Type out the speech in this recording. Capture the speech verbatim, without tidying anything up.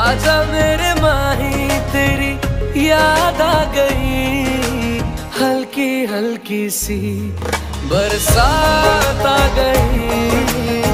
आजा मेरे माही तेरी याद आ गई, हल्की हल्की सी बरसात आ गई।